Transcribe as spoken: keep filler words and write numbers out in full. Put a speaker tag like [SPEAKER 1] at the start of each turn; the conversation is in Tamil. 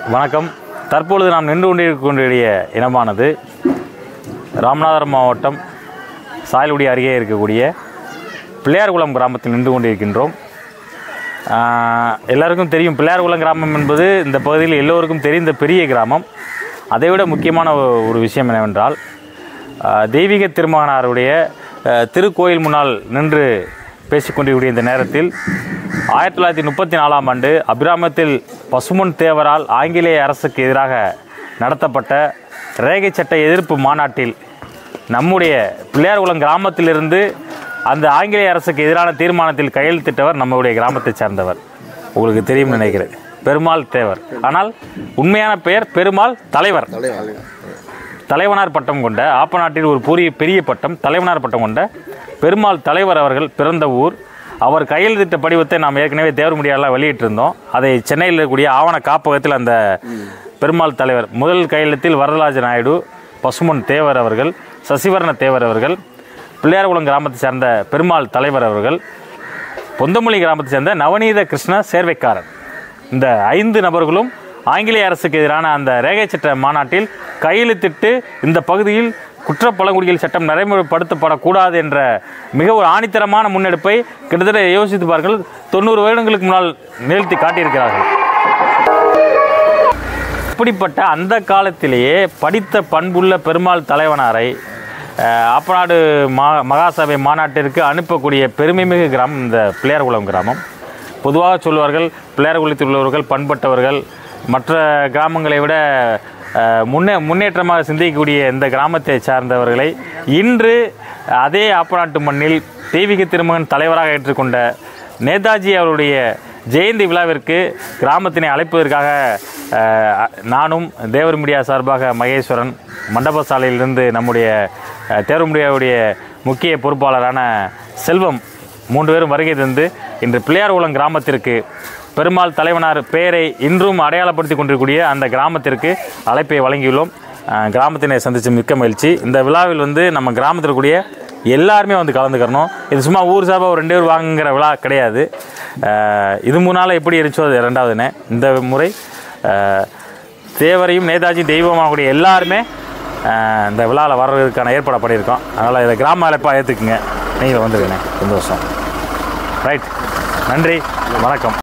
[SPEAKER 1] வணக்கம். தற்பொழுது நாம் நின்று கொண்டிருக்கக்கூடிய இனமானது ராமநாதபுரம் மாவட்டம் சாயல்குடி அருகே இருக்கக்கூடிய பிள்ளையார்குளம் கிராமத்தில் நின்று கொண்டிருக்கின்றோம். எல்லாருக்கும் தெரியும், பிள்ளையார்குளம் கிராமம் என்பது இந்த பகுதியில் எல்லோருக்கும் தெரிந்த பெரிய கிராமம். அதைவிட முக்கியமான ஒரு விஷயம் என்னவென்றால், தெய்வீக திருமகனாருடைய திருக்கோயில் முன்னால் நின்று பேசிக்கொண்டிருக்கூடிய இந்த நேரத்தில் ஆயிரத்தி தொள்ளாயிரத்தி முப்பத்தி நாலாம் ஆண்டு அபிராமத்தில் பசும்பொன் தேவரால் ஆங்கிலேய அரசுக்கு எதிராக நடத்தப்பட்ட ரேகை சட்ட எதிர்ப்பு மாநாட்டில் நம்முடைய பிள்ளையார்குளம் கிராமத்திலிருந்து அந்த ஆங்கிலேய அரசுக்கு எதிரான தீர்மானத்தில் கையெழுத்திட்டவர் நம்முடைய கிராமத்தை சார்ந்தவர். உங்களுக்கு தெரியும் நினைக்கிறேன், பெருமாள் தேவர். ஆனால் உண்மையான பெயர் பெருமாள் தலைவர். தலைவனார் பட்டம் கொண்ட, ஆப்ப நாட்டில் ஒரு பெரிய பெரிய பட்டம், தலைவனார் பட்டம் கொண்ட பெருமாள் தலைவர் அவர்கள் பிறந்த ஊர். அவர் கையெழுத்திட்ட படிவத்தை நாம் ஏற்கனவே தேவர்முடியால் வெளியிட்டிருந்தோம். அதை சென்னையில் இருக்கக்கூடிய ஆவண காப்பகத்தில் அந்த பெருமாள் தலைவர் முதல் கையெழுத்தில் வரதராஜ நாயுடு, பசும்பொன் தேவர் அவர்கள், சசிவர்ண தேவர் அவர்கள், பிள்ளையார்குளம் கிராமத்தை சேர்ந்த பெருமாள் தலைவர் அவர்கள், பொந்தமல்லி கிராமத்தை சேர்ந்த நவநீத கிருஷ்ண சேர்வைக்காரர், இந்த ஐந்து நபர்களும் ஆங்கிலேய அரசுக்கு எதிரான அந்த ரேகை சட்ட மாநாட்டில் கையெழுத்திட்டு இந்த பகுதியில் குற்ற பழங்குடிகள் சட்டம் நடைமுறைப்படுத்தப்படக்கூடாது என்ற மிக ஒரு ஆணித்தரமான முன்னெடுப்பை கிட்டத்தட்ட யோசித்து பாருங்கள், தொண்ணூறு வருடங்களுக்கு முன்னால் நிகழ்த்தி காட்டியிருக்கிறார்கள். இப்படிப்பட்ட அந்த காலத்திலேயே படித்த பண்புள்ள பெருமாள் தலைவனாரை ஆப்பநாடு மா மகாசபை மாநாட்டிற்கு அனுப்பக்கூடிய பெருமைமிகு கிராமம் இந்த பிள்ளையார்குளம் கிராமம். பொதுவாக சொல்வார்கள், பிள்ளையார்குளத்தில் உள்ளவர்கள் பண்பட்டவர்கள், மற்ற கிராமங்களை விட முன்னே முன்னேற்றமாக சிந்திக்கக்கூடிய இந்த கிராமத்தை சார்ந்தவர்களை இன்று அதே ஆப்பநாட்டு மண்ணில் தெய்வீக திருமகன் தலைவராக ஏற்றுக்கொண்ட நேதாஜி அவருடைய ஜெயந்தி விழாவிற்கு கிராமத்தினை அழைப்பதற்காக நானும் தேவர் மீடியா சார்பாக மகேஸ்வரன், மண்டப சாலையிலிருந்து நம்முடைய தேவர் மீடியாவுடைய முக்கிய பொறுப்பாளரான செல்வம் மூன்று பேரும் வருகை தந்து இன்று பிள்ளையார்குளம் கிராமத்திற்கு பெருமாள் தலைவனார் பெயரை இன்றும் அடையாளப்படுத்தி கொண்டிருக்கூடிய அந்த கிராமத்திற்கு அழைப்பை வழங்கியுள்ளோம். கிராமத்தினை சந்தித்து மிக்க மகிழ்ச்சி. இந்த விழாவில் வந்து நம்ம கிராமத்தில் இருக்கக்கூடிய எல்லாருமே வந்து கலந்துக்கிறணும். இது சும்மா ஊர் சார்பாக ஒரு ரெண்டு பேர் வாங்குங்கிற விழா கிடையாது. இது முன்னால் எப்படி இருந்துச்சோ அது ரெண்டாவதுன்னு, இந்த முறை தேவரையும் நேதாஜி தெய்வமாகக்கூடிய எல்லாருமே இந்த விழாவில் வர்றதுக்கான ஏற்பாடு பண்ணியிருக்கோம். அதனால் இதை கிராம அழைப்பாக ஏற்றுக்குங்க. நீங்கள் வந்துருக்கேன், சந்தோஷம். ரைட், நன்றி, வணக்கம்.